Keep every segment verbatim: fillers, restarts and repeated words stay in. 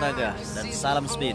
olahraga dan salam spin.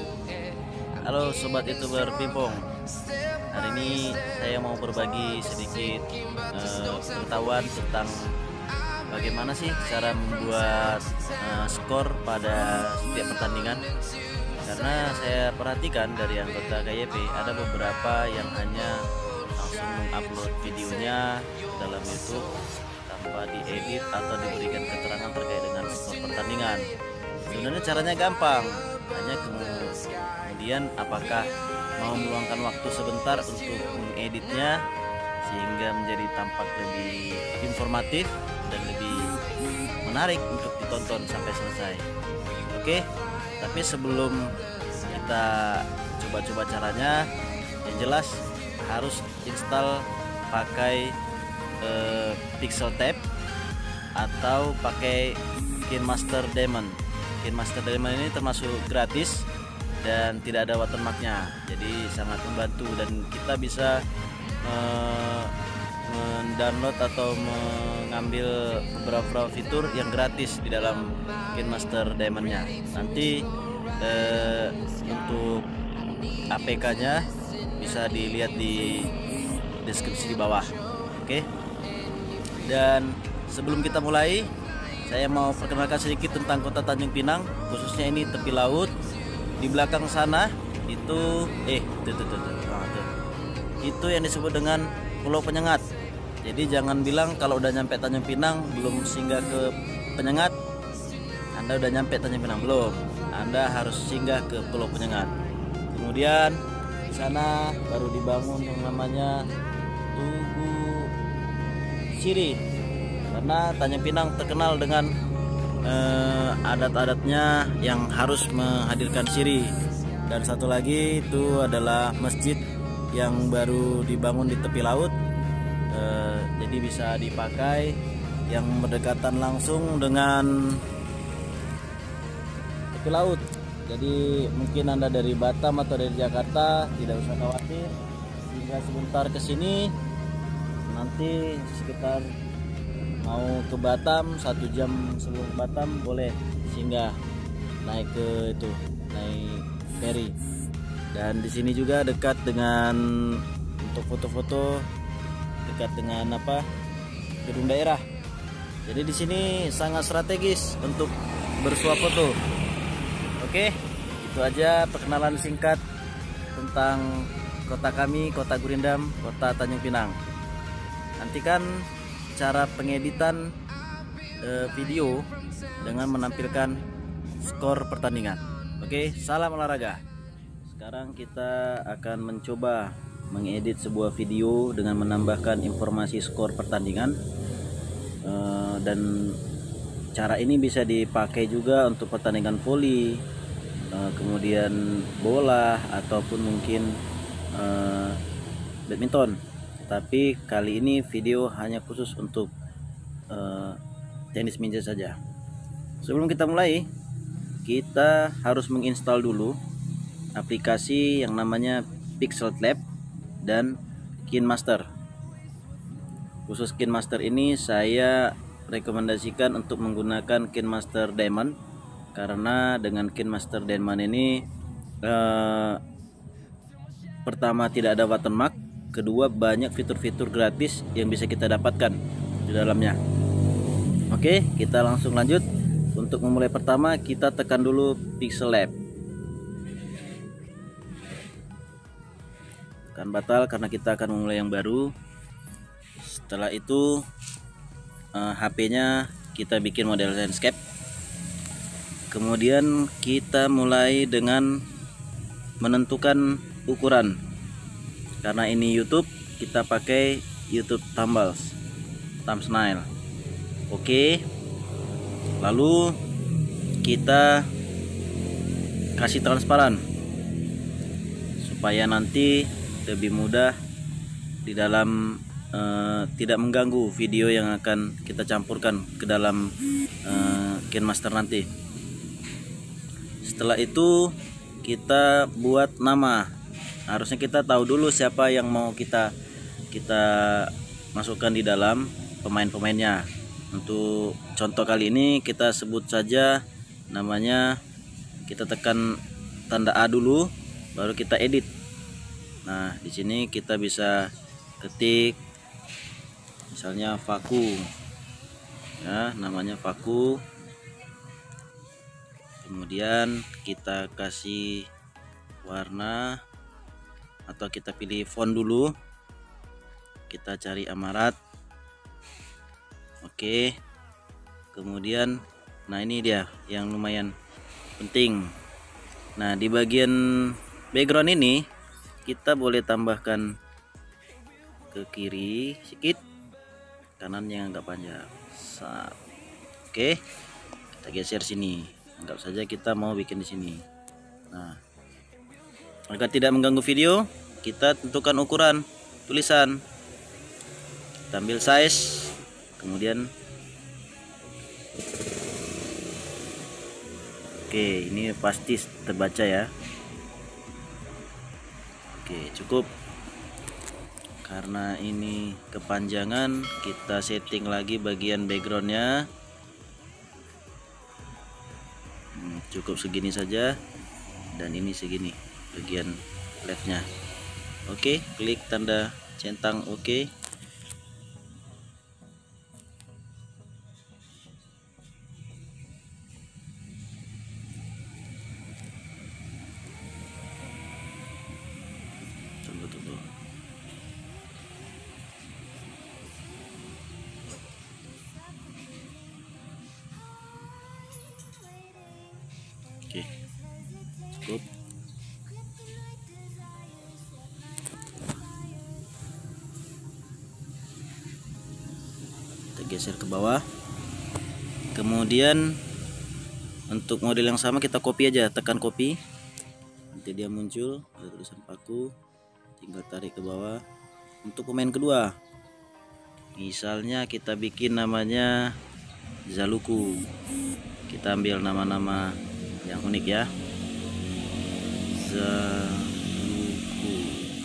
Halo sobat youtuber Pimpong. Hari ini saya mau berbagi sedikit uh, pengetahuan tentang bagaimana sih cara membuat uh, skor pada setiap pertandingan. Karena saya perhatikan dari anggota K Y P ada beberapa yang hanya langsung mengupload videonya dalam YouTube tanpa diedit atau diberikan keterangan terkait dengan skor pertandingan. Sebenarnya caranya gampang, hanya kemudian apakah mau meluangkan waktu sebentar untuk mengeditnya sehingga menjadi tampak lebih informatif dan lebih menarik untuk ditonton sampai selesai. Oke, tapi sebelum kita coba-coba caranya, yang jelas harus install pakai eh, Pixel Tab atau pakai KineMaster Diamond. KineMaster Diamond ini termasuk gratis dan tidak ada watermarknya, jadi sangat membantu dan kita bisa eh, mendownload atau mengambil beberapa fitur yang gratis di dalam KineMaster Diamond-nya. Nanti eh, untuk A P K-nya bisa dilihat di deskripsi di bawah. Oke. Dan sebelum kita mulai, saya mau perkenalkan sedikit tentang Kota Tanjung Pinang, khususnya ini tepi laut. Di belakang sana itu eh tuh, tuh, tuh, tuh, tuh. Itu yang disebut dengan Pulau Penyengat. Jadi jangan bilang kalau udah nyampe Tanjung Pinang belum singgah ke Penyengat, Anda udah nyampe Tanjung Pinang. Belum, Anda harus singgah ke Pulau Penyengat. Kemudian di sana baru dibangun yang namanya Tugu Siri, karena Tanjung Pinang terkenal dengan eh, adat-adatnya yang harus menghadirkan siri. Dan satu lagi itu adalah masjid yang baru dibangun di tepi laut, eh, jadi bisa dipakai yang berdekatan langsung dengan tepi laut. Jadi mungkin Anda dari Batam atau dari Jakarta tidak usah khawatir, tinggal sebentar ke sini, nanti sekitar mau ke Batam satu jam sebelum Batam boleh singgah naik ke itu naik ferry. Dan di sini juga dekat dengan untuk foto-foto, dekat dengan apa gedung daerah. Jadi di sini sangat strategis untuk bersuap foto. Oke, itu aja perkenalan singkat tentang kota kami, Kota Gurindam, Kota Tanjung Pinang. Nantikan cara pengeditan e, video dengan menampilkan skor pertandingan. Oke, salam olahraga. Sekarang kita akan mencoba mengedit sebuah video dengan menambahkan informasi skor pertandingan, e, dan cara ini bisa dipakai juga untuk pertandingan voli, e, kemudian bola ataupun mungkin e, badminton. Tapi kali ini video hanya khusus untuk uh, tenis meja saja. Sebelum kita mulai, kita harus menginstal dulu aplikasi yang namanya Pixel Tab dan KineMaster. Khusus KineMaster ini saya rekomendasikan untuk menggunakan KineMaster Diamond, karena dengan KineMaster Diamond ini uh, pertama tidak ada watermark, kedua banyak fitur-fitur gratis yang bisa kita dapatkan di dalamnya. Oke, kita langsung lanjut. Untuk memulai pertama kita tekan dulu Pixel Lab. Tekan batal karena kita akan memulai yang baru. Setelah itu uh, H P-nya kita bikin model landscape. Kemudian kita mulai dengan menentukan ukuran. Karena ini YouTube, kita pakai YouTube Thumbnails, thumbnail. Oke. Lalu kita kasih transparan supaya nanti lebih mudah di dalam uh, tidak mengganggu video yang akan kita campurkan ke dalam uh, KineMaster nanti. Setelah itu kita buat nama. Harusnya kita tahu dulu siapa yang mau kita kita masukkan di dalam pemain-pemainnya. Untuk contoh kali ini kita sebut saja namanya kita tekan tanda A dulu, baru kita edit. Nah, di sini kita bisa ketik misalnya vaku, ya, namanya vaku. Kemudian kita kasih warna atau kita pilih font dulu. Kita cari Amarat. Oke. Kemudian, nah ini dia yang lumayan penting. Nah, di bagian background ini kita boleh tambahkan ke kiri sedikit, kanannya agak panjang. Sat. Oke, kita geser sini. Anggap saja kita mau bikin di sini. Nah, agar tidak mengganggu video, kita tentukan ukuran tulisan. Kita ambil size, kemudian oke, ini pasti terbaca ya. Oke, cukup. Karena ini kepanjangan, kita setting lagi bagian backgroundnya. Hmm, cukup segini saja, dan ini segini bagian leftnya. Oke, klik tanda centang oke. Tunggu tunggu. Oke, cukup. Kita geser ke bawah. Kemudian untuk model yang sama kita copy aja, tekan copy, nanti dia muncul ada tulisan paku, tinggal tarik ke bawah. Untuk pemain kedua, misalnya kita bikin namanya Zaluku, kita ambil nama-nama yang unik ya. Zaluku.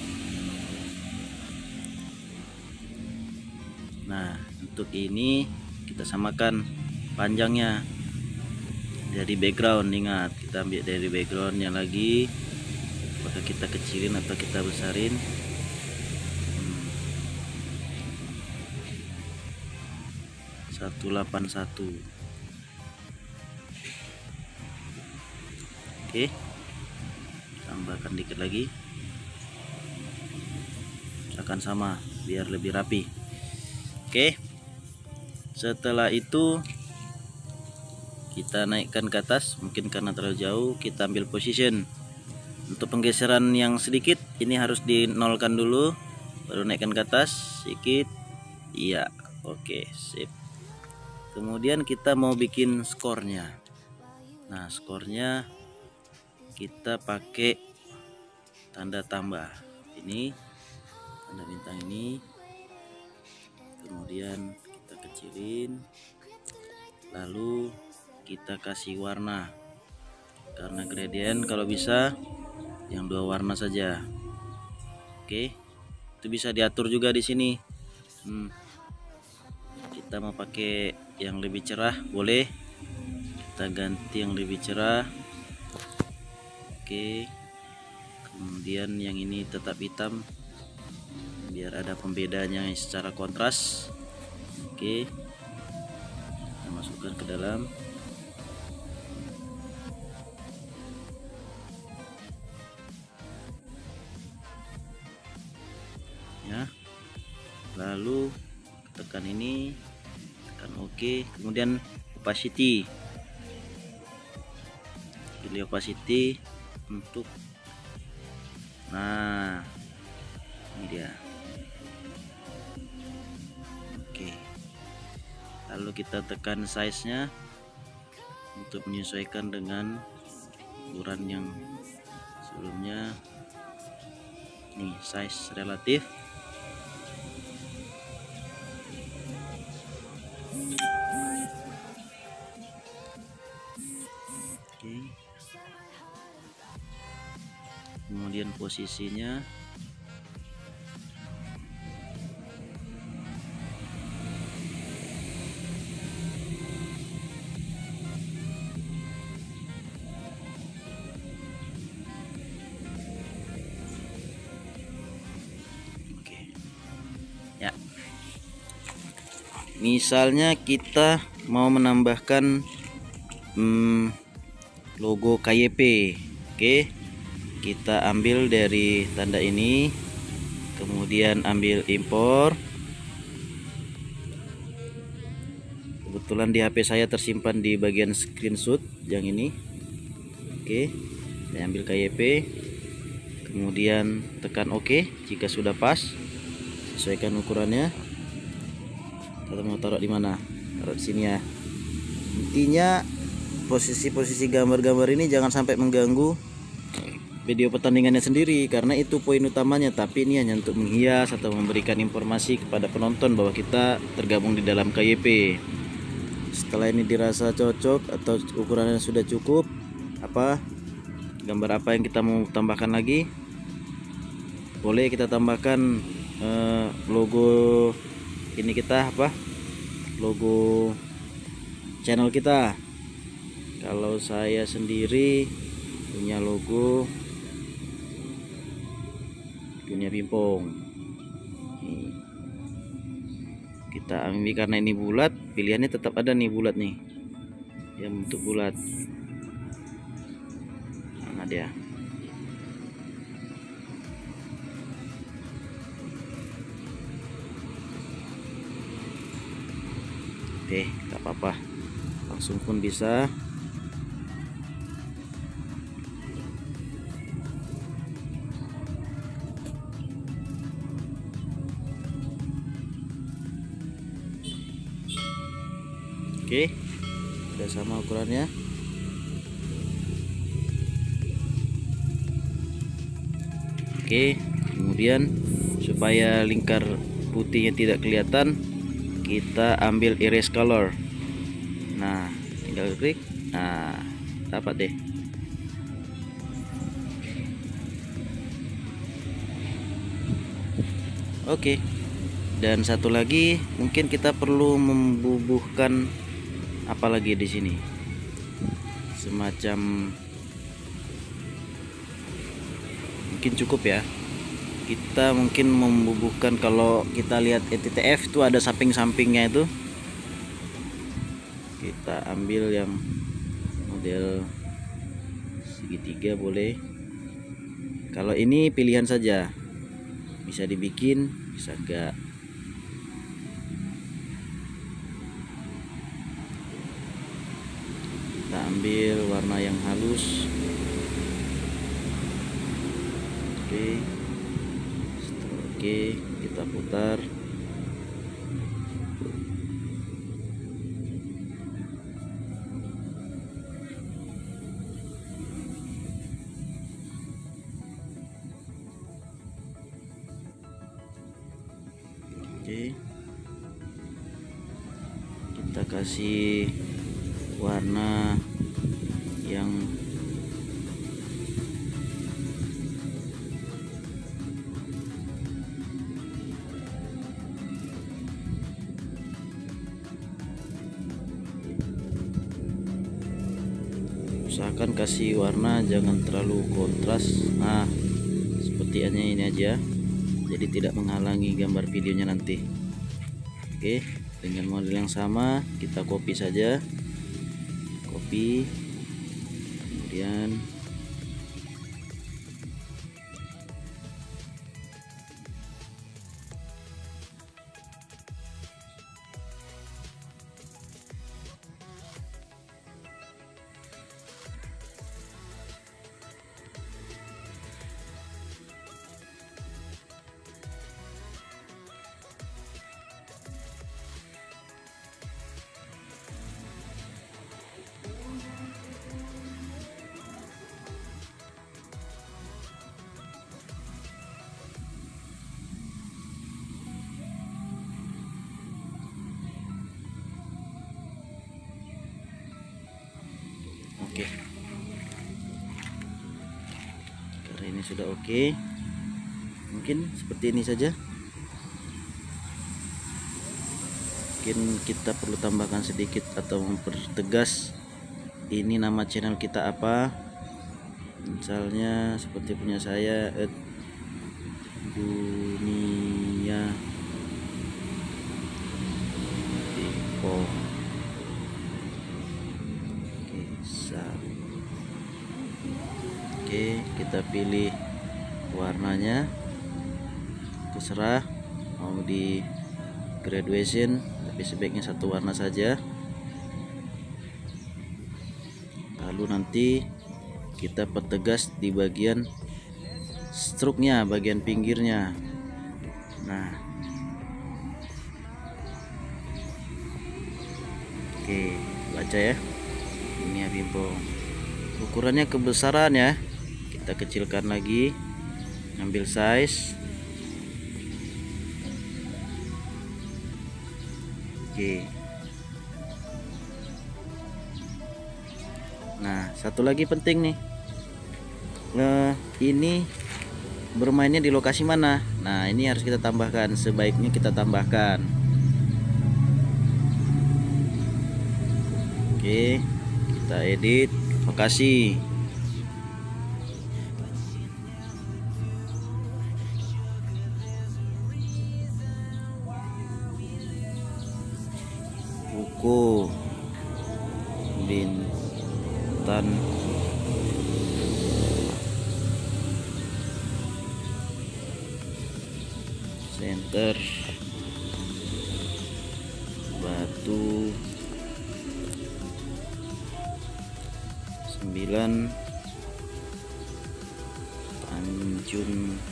Nah, untuk ini kita samakan panjangnya dari background. Ingat, kita ambil dari backgroundnya lagi, apakah kita kecilin atau kita besarin. hmm. seratus delapan puluh satu. Oke, tambahkan dikit lagi, akan sama biar lebih rapi. Oke, setelah itu kita naikkan ke atas, mungkin karena terlalu jauh kita ambil position. Untuk penggeseran yang sedikit ini harus dinolkan dulu, baru naikkan ke atas sedikit. Iya, oke, sip. Kemudian kita mau bikin skornya. Nah, skornya kita pakai tanda tambah ini, tanda bintang ini. Kemudian kita kecilin, lalu kita kasih warna. Karena gradient kalau bisa yang dua warna saja. Oke, itu bisa diatur juga di sini. Hmm. Kita mau pakai yang lebih cerah boleh, kita ganti yang lebih cerah. Oke, kemudian yang ini tetap hitam biar ada pembedanya secara kontras. Oke, kita masukkan ke dalam. Ya, lalu tekan ini, tekan oke. Kemudian opacity, pilih opacity untuk, nah ini dia. Oke, lalu kita tekan size nya untuk menyesuaikan dengan ukuran yang sebelumnya. Nih, size relatif. Oke, kemudian posisinya misalnya kita mau menambahkan hmm, logo K Y P. Oke, kita ambil dari tanda ini, kemudian ambil impor. Kebetulan di H P saya tersimpan di bagian screenshot yang ini. Oke, saya ambil K Y P, kemudian tekan OK jika sudah pas. Sesuaikan ukurannya. Kita mau taruh di mana? Taruh di sini ya. Intinya posisi-posisi gambar-gambar ini jangan sampai mengganggu video pertandingannya sendiri, karena itu poin utamanya. Tapi ini hanya untuk menghias atau memberikan informasi kepada penonton bahwa kita tergabung di dalam K Y P. Setelah ini dirasa cocok atau ukurannya sudah cukup, apa gambar apa yang kita mau tambahkan lagi, boleh kita tambahkan eh, logo ini kita, apa logo channel kita. Kalau saya sendiri punya logo Dunia Pimpong. Nih, kita ambil karena ini bulat, pilihannya tetap ada nih bulat nih, yang bentuk bulat. Mana dia? Oke, gak apa-apa, langsung pun bisa. Oke, sudah sama ukurannya. Oke, kemudian supaya lingkar putihnya tidak kelihatan, kita ambil erase color. Nah, tinggal klik. Nah, dapat deh. Oke. Dan satu lagi, mungkin kita perlu membubuhkan apa lagi di sini? Semacam, mungkin cukup ya. Kita mungkin membubuhkan, kalau kita lihat E T T F itu ada samping-sampingnya itu, kita ambil yang model segitiga boleh. Kalau ini pilihan saja, bisa dibikin bisa enggak. Kita ambil warna yang halus. Oke, Oke, kita putar. Oke, kita kasih warna yang usahakan kasih warna jangan terlalu kontras. Nah, seperti ini aja, jadi tidak menghalangi gambar videonya nanti. Oke, dengan model yang sama kita copy saja, copy, kemudian oke. Karena ini sudah oke, mungkin seperti ini saja. Mungkin kita perlu tambahkan sedikit atau mempertegas ini nama channel kita apa. Misalnya seperti punya saya, Ed Dunia kita pilih warnanya, terserah mau di graduation, tapi sebaiknya satu warna saja. Lalu nanti kita pertegas di bagian struknya, bagian pinggirnya. Nah, oke, baca ya, ini ya pimpong. Ukurannya kebesaran ya, kita kecilkan lagi, ambil size. Oke. Nah, satu lagi penting nih, nah, ini bermainnya di lokasi mana. Nah, ini harus kita tambahkan, sebaiknya kita tambahkan. Oke, kita edit lokasi. Buku Bintan Center Batu sembilan Tanjung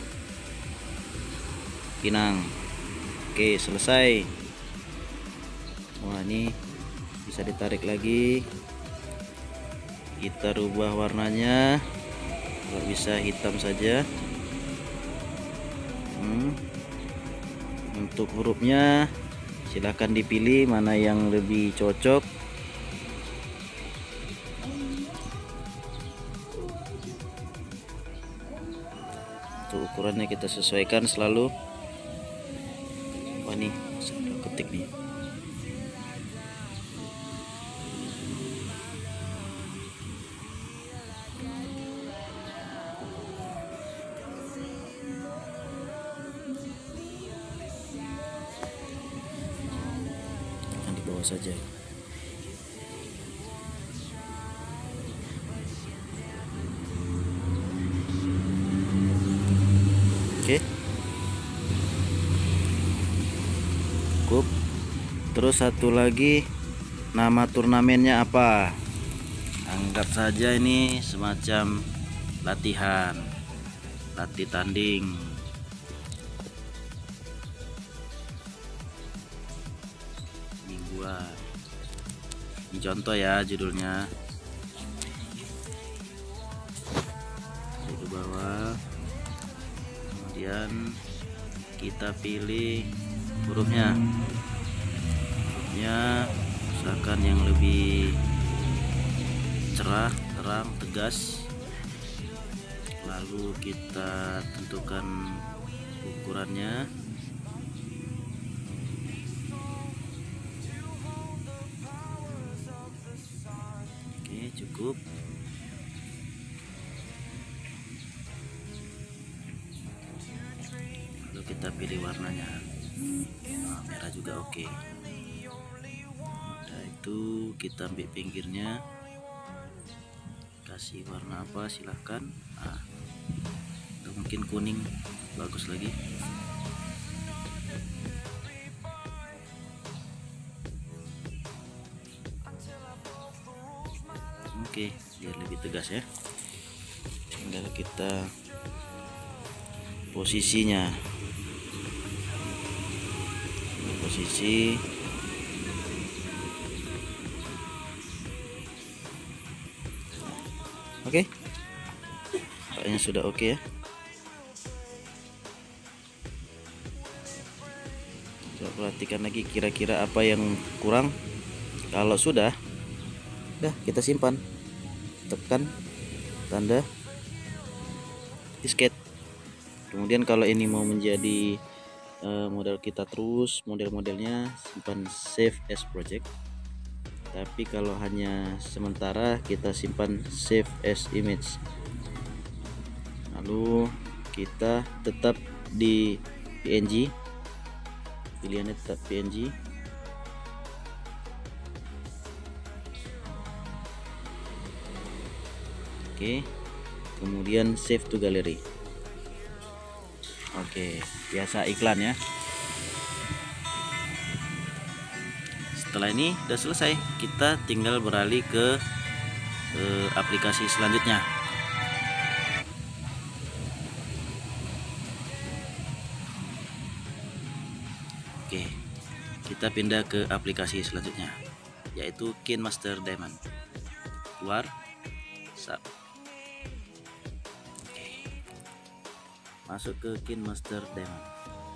Pinang. Oke, selesai. Wah, ini bisa ditarik lagi, kita rubah warnanya, kalau bisa hitam saja. hmm. Untuk hurufnya silahkan dipilih mana yang lebih cocok. Untuk ukurannya kita sesuaikan selalu. Wah, nih saya ketik nih. Di bawah saja. Oke, cukup. Terus satu lagi, nama turnamennya apa? Anggap saja ini semacam latihan, latih tanding. Mingguan. Ini contoh ya judulnya. Di bawah. Kemudian kita pilih hurufnya. Hurufnya usahakan yang lebih cerah, terang, tegas. Lalu kita tentukan ukurannya. Oke, cukup. Lalu kita pilih warnanya. Nah, merah juga oke. Nah, itu kita ambil pinggirnya, kasih warna apa silahkan. Nah, atau mungkin kuning bagus lagi. Oke, biar lebih tegas ya. Tinggal kita posisinya. Ini posisi. Oke, kayaknya sudah oke ya. Coba perhatikan lagi kira-kira apa yang kurang. Kalau sudah, udah kita simpan. Tekan tanda disket. Kemudian kalau ini mau menjadi uh, model kita terus, model-modelnya simpan save as project. Tapi kalau hanya sementara kita simpan save as image. Lalu kita tetap di P N G, pilihannya tetap P N G. Oke, kemudian save to gallery. Oke, biasa iklan ya. Setelah ini udah selesai, kita tinggal beralih ke eh, aplikasi selanjutnya. Oke, kita pindah ke aplikasi selanjutnya, yaitu KineMaster Diamond. Keluar, sub. Oke, masuk ke KineMaster Diamond.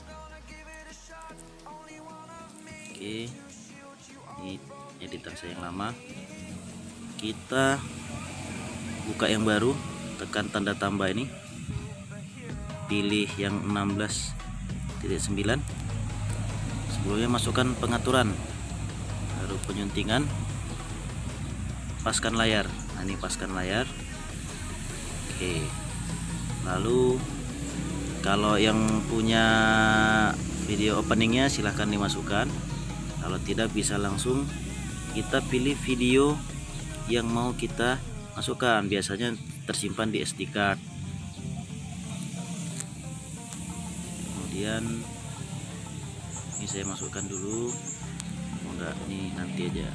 Oke, ini editan saya yang lama. Kita buka yang baru, tekan tanda tambah ini, pilih yang enam belas titik sembilan. Sebelumnya masukkan pengaturan, baru penyuntingan, paskan layar. Nah, ini paskan layar. Oke, lalu kalau yang punya video openingnya silahkan dimasukkan, kalau tidak bisa langsung kita pilih video yang mau kita masukkan. Biasanya tersimpan di S D card. Kemudian ini saya masukkan dulu, oh, enggak, ini nanti aja.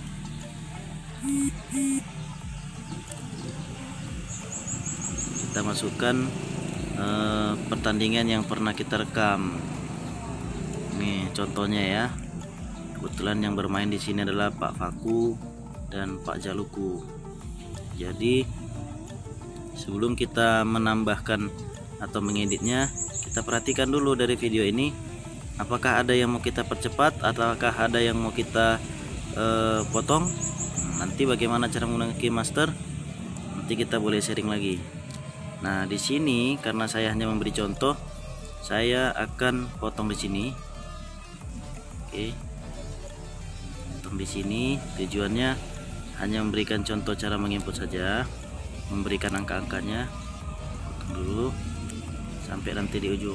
Kita masukkan eh, pertandingan yang pernah kita rekam. Nih contohnya ya. Kebetulan yang bermain di sini adalah Pak Faku dan Pak Jaluku. Jadi sebelum kita menambahkan atau mengeditnya, kita perhatikan dulu dari video ini, apakah ada yang mau kita percepat ataukah ada yang mau kita uh, potong. Nanti bagaimana cara menggunakan KineMaster, nanti kita boleh sharing lagi. Nah, di sini karena saya hanya memberi contoh, saya akan potong di sini. Oke, potong di sini. Tujuannya hanya memberikan contoh cara menginput saja, memberikan angka-angkanya. Potong dulu sampai nanti di ujung.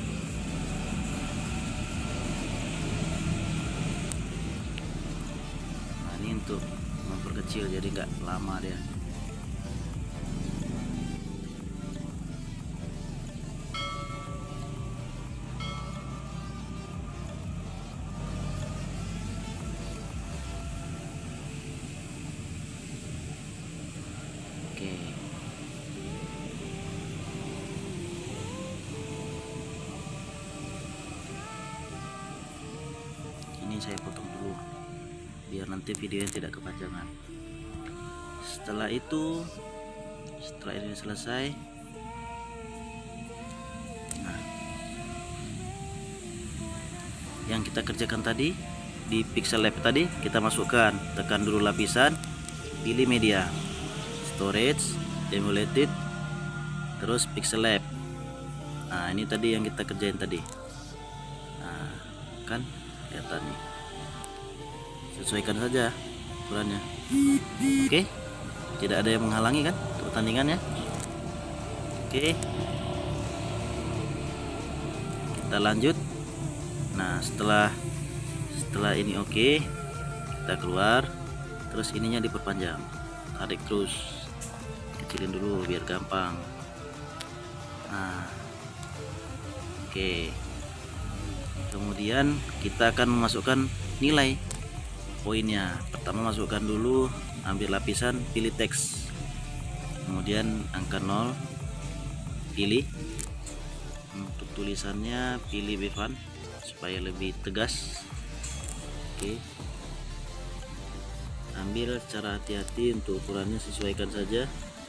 Nah, ini untuk memperkecil jadi nggak lama dia. Oke, ini saya potong dulu biar nanti videonya tidak kepanjangan. Setelah itu, setelah ini selesai, nah, yang kita kerjakan tadi di Pixel Lab tadi kita masukkan, tekan dulu lapisan, pilih media, storage, emulated, terus Pixel Lab. Nah, ini tadi yang kita kerjain tadi. Nah, kan kelihatan nih. Sesuaikan saja ukurannya. Oke, tidak ada yang menghalangi kan untuk pertandingannya. Oke, kita lanjut. Nah, setelah setelah ini oke, kita keluar, terus ininya diperpanjang, tarik terus, kecilin dulu biar gampang. Nah, oke, kemudian kita akan memasukkan nilai poinnya. Pertama masukkan dulu, ambil lapisan, pilih teks, kemudian angka nol, pilih. Untuk tulisannya pilih Bevan supaya lebih tegas. Oke, ambil secara hati-hati, untuk ukurannya sesuaikan saja.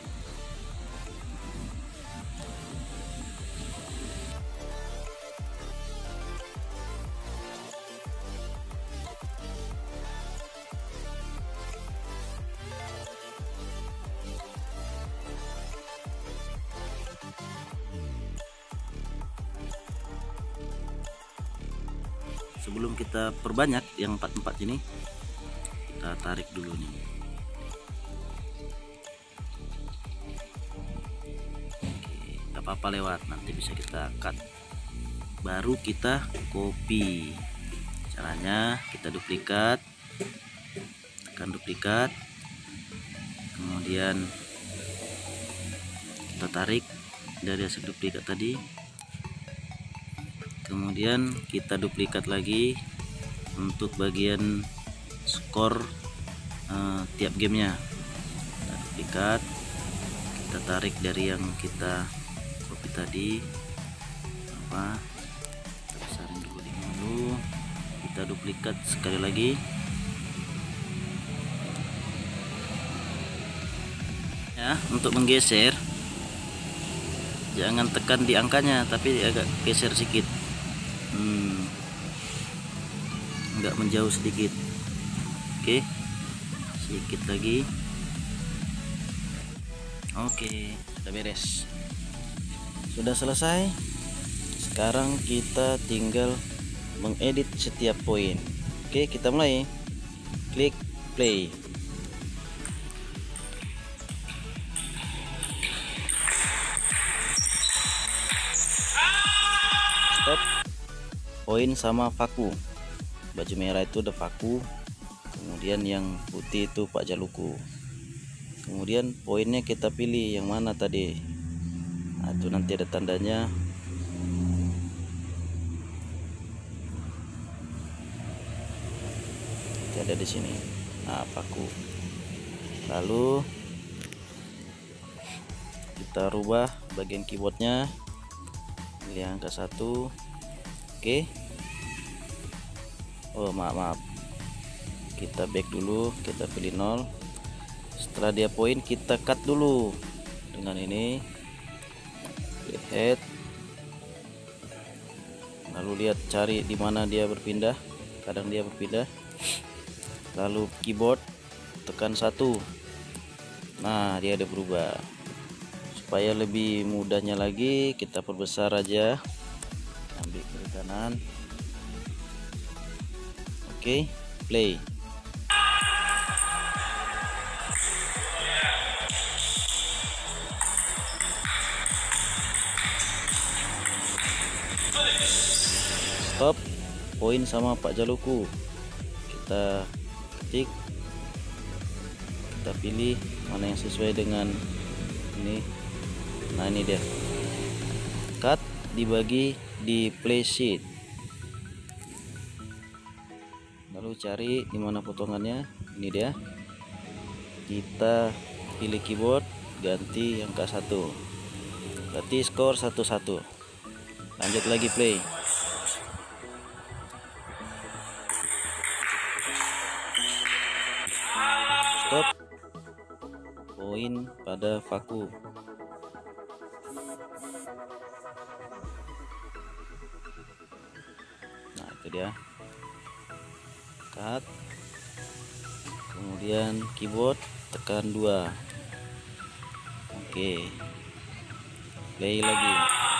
Sebelum kita perbanyak yang empat empat ini, kita tarik dulu nih. Oke, gak apa-apa lewat, nanti bisa kita cut, baru kita copy. Caranya kita duplikat, tekan duplikat, kemudian kita tarik dari hasil duplikat tadi, kemudian kita duplikat lagi untuk bagian skor uh, tiap gamenya. Kita duplikat, kita tarik dari yang kita copy tadi, apa kita besarin dulu dulu, kita duplikat sekali lagi. Ya, untuk menggeser jangan tekan di angkanya, tapi agak geser sedikit, hmm, agak menjauh sedikit. Oke, sedikit lagi. Oke, sudah beres, sudah selesai. Sekarang kita tinggal mengedit setiap poin. Oke, kita mulai. Klik play. Stop. Poin sama Faku. Baju merah itu ada Faku, kemudian yang putih itu Pak Jaluku. Kemudian poinnya kita pilih yang mana tadi. Nah, itu nanti ada tandanya. Nanti ada di sini. Nah, Faku. Lalu kita rubah bagian keyboardnya. Pilih angka satu. Oke. Oh, maaf maaf. Kita back dulu, kita pilih nol. Setelah dia poin, kita cut dulu dengan ini. Head. Lalu lihat, cari di mana dia berpindah. Kadang dia berpindah. Lalu keyboard tekan satu. Nah, dia ada berubah. Supaya lebih mudahnya lagi, kita perbesar aja. Ambil ke kanan. Oke, play. Stop. Poin sama Pak Jaluku. Kita ketik, kita pilih mana yang sesuai dengan ini. Nah, ini dia. Cut, dibagi di play sheet. Lalu cari di mana potongannya. Ini dia. Kita pilih keyboard, ganti angka satu. Berarti skor satu satu. Lanjut lagi play. Stop. Poin pada Faku. Nah, itu dia. Cut. Kemudian keyboard tekan dua. Oke. Play lagi.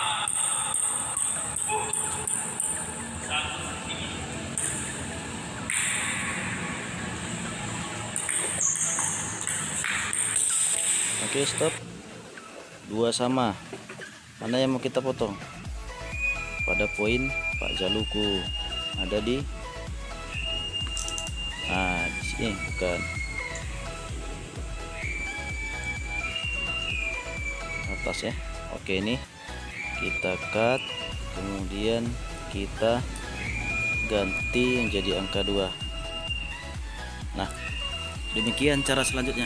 Oke, stop. Dua sama. Mana yang mau kita potong? Pada poin Pak Jaluku. Ada di Nah, di sini bukan. Atas ya. Oke, ini kita cut, kemudian kita ganti yang jadi angka dua. Nah, demikian cara selanjutnya.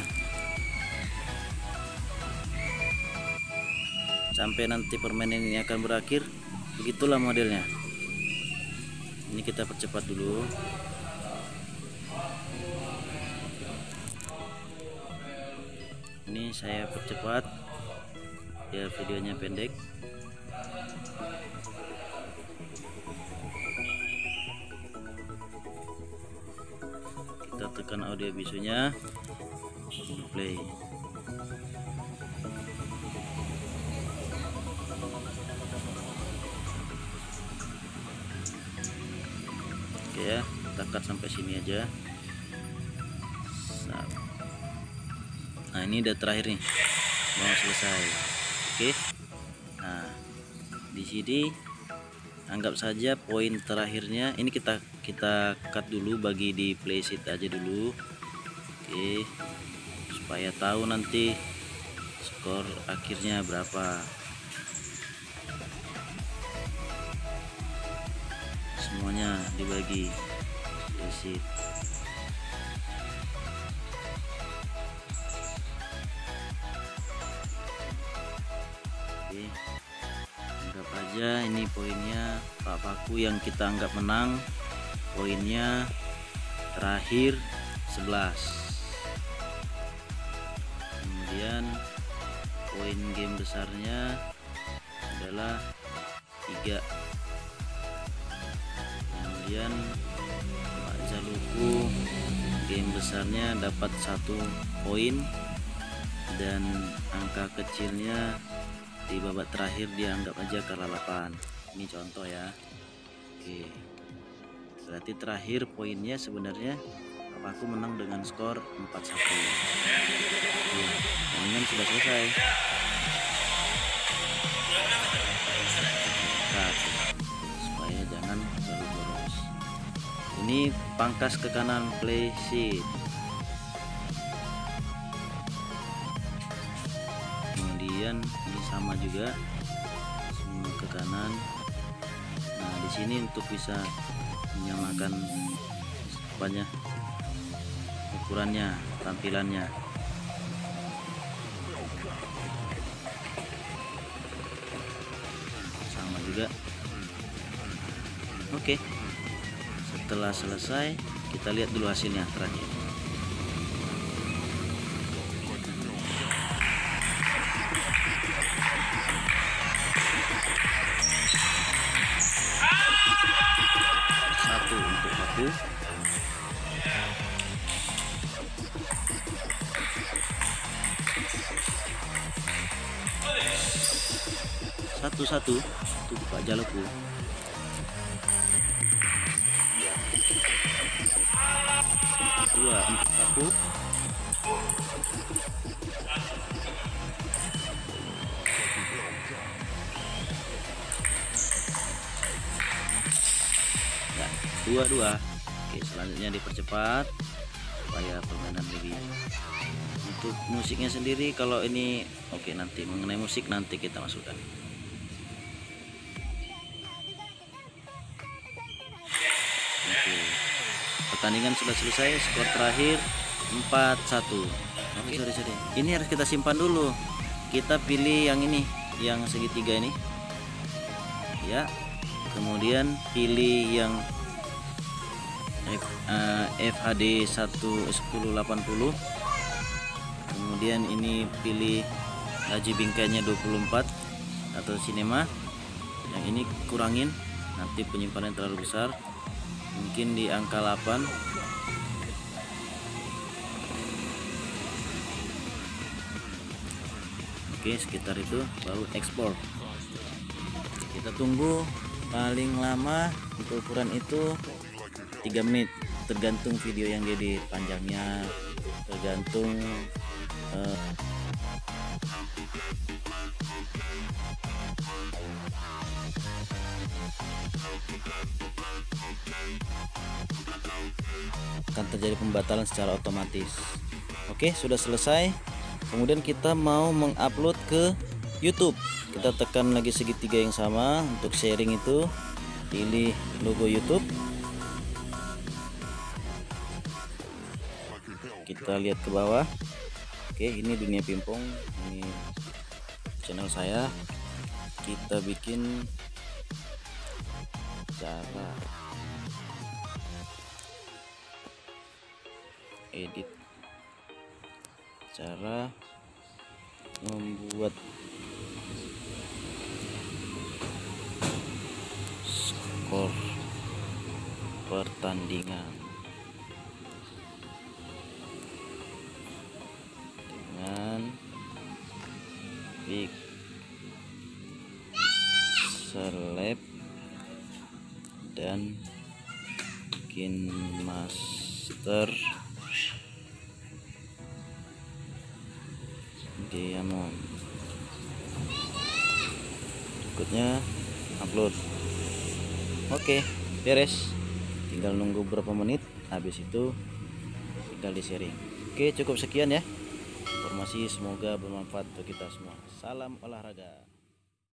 Sampai nanti permainan ini akan berakhir, begitulah modelnya. Ini kita percepat dulu. Ini saya percepat biar videonya pendek. Kita tekan audio bisunya, play. Oke ya, kita cut sampai sini aja. Nah, ini udah terakhir nih, mau selesai. Oke. Nah, di sini anggap saja poin terakhirnya ini kita kita cut dulu, bagi di play sheet aja dulu. Oke, supaya tahu nanti skor akhirnya berapa. Semuanya dibagi isi. Oke, anggap aja ini poinnya Pak Paku yang kita anggap menang, poinnya terakhir sebelas. Kemudian poin game besarnya adalah tiga. Kemudian Pak Jaluku game besarnya dapat satu poin, dan angka kecilnya di babak terakhir dia anggap aja kalah delapan. Ini contoh ya. Oke, berarti terakhir poinnya sebenarnya aku menang dengan skor empat satu. Pertandingan sudah selesai. Nah, supaya jangan terlalu boros. Ini pangkas ke kanan, play sheet. Kemudian ini sama juga, semua ke kanan. Nah, di sini untuk bisa menyamakan apanya, ukurannya, tampilannya. Sama juga. Oke, setelah selesai kita lihat dulu hasilnya terakhir. Satu untuk aku. Satu-satu untuk Pak Jaluku. Dua untuk aku. Ya, dua-dua. Oke, selanjutnya dipercepat supaya permainan lebih. Untuk musiknya sendiri, kalau ini oke, nanti mengenai musik nanti kita masukkan. Oke, pertandingan sudah selesai, skor terakhir empat satu. Oke, sorry, sorry. Ini harus kita simpan dulu. Kita pilih yang ini, yang segitiga ini. Ya. Kemudian pilih yang F, uh, F H D sepuluh delapan puluh. Kemudian ini pilih laju bingkainya dua puluh empat atau cinema. Yang ini kurangin, nanti penyimpanan terlalu besar. Mungkin di angka delapan. Oke, sekitar itu baru ekspor. Kita tunggu paling lama untuk ukuran itu tiga menit, tergantung video yang jadi panjangnya, tergantung uh, akan terjadi pembatalan secara otomatis. Oke, sudah selesai. Kemudian kita mau mengupload ke YouTube. Kita tekan lagi segitiga yang sama untuk sharing itu, pilih logo YouTube. Kita lihat ke bawah. Oke, ini Dunia Pimpong, ini channel saya. Kita bikin cara edit, cara membuat skor pertandingan dengan big seleb dan Kin Master Diamond. Berikutnya upload. Oke, beres. Tinggal nunggu berapa menit, habis itu tinggal di sharing. Oke, cukup sekian ya. informasi semoga bermanfaat untuk kita semua. Salam olahraga.